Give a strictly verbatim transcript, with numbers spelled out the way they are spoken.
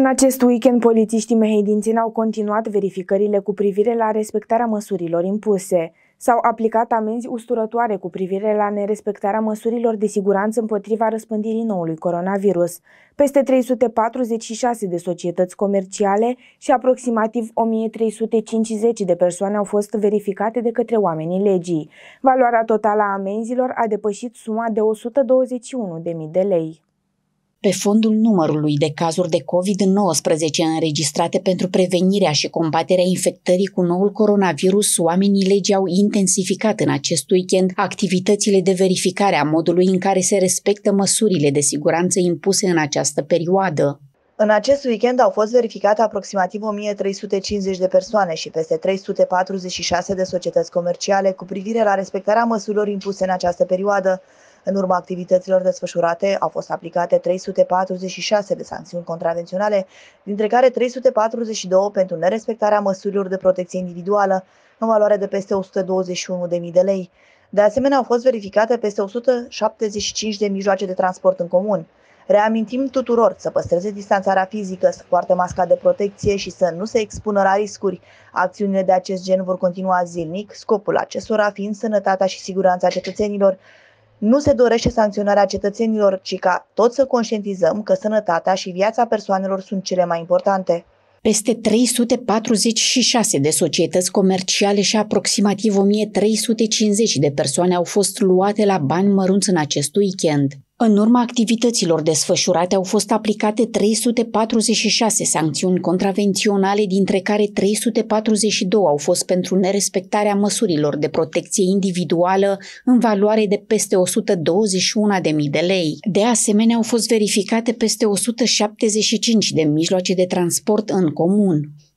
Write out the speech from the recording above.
În acest weekend, polițiștii mehedințeni au continuat verificările cu privire la respectarea măsurilor impuse. S-au aplicat amenzi usturătoare cu privire la nerespectarea măsurilor de siguranță împotriva răspândirii noului coronavirus. Peste trei sute patruzeci și șase de societăți comerciale și aproximativ o mie trei sute cincizeci de persoane au fost verificate de către oamenii legii. Valoarea totală a amenzilor a depășit suma de o sută douăzeci și unu de mii de lei. Pe fondul numărului de cazuri de covid nouăsprezece înregistrate pentru prevenirea și combaterea infectării cu noul coronavirus, oamenii legii au intensificat în acest weekend activitățile de verificare a modului în care se respectă măsurile de siguranță impuse în această perioadă. În acest weekend au fost verificate aproximativ o mie trei sute cincizeci de persoane și peste trei sute patruzeci și șase de societăți comerciale cu privire la respectarea măsurilor impuse în această perioadă. În urma activităților desfășurate au fost aplicate trei sute patruzeci și șase de sancțiuni contravenționale, dintre care trei sute patruzeci și doi pentru nerespectarea măsurilor de protecție individuală, în valoare de peste o sută douăzeci și unu de mii de lei. De asemenea, au fost verificate peste o sută șaptezeci și cinci de mijloace de transport în comun. Reamintim tuturor să păstreze distanțarea fizică, să poarte masca de protecție și să nu se expună la riscuri. Acțiunile de acest gen vor continua zilnic, scopul acestora fiind sănătatea și siguranța cetățenilor. Nu se dorește sancționarea cetățenilor, ci ca toți să conștientizăm că sănătatea și viața persoanelor sunt cele mai importante. Peste trei sute patruzeci și șase de societăți comerciale și aproximativ o mie trei sute cincizeci de persoane au fost luate la bani mărunți în acest weekend. În urma activităților desfășurate au fost aplicate trei sute patruzeci și șase sancțiuni contravenționale, dintre care trei sute patruzeci și doi au fost pentru nerespectarea măsurilor de protecție individuală în valoare de peste o sută douăzeci și unu de mii de lei. De asemenea, au fost verificate peste o sută șaptezeci și cinci de mijloace de transport în comun.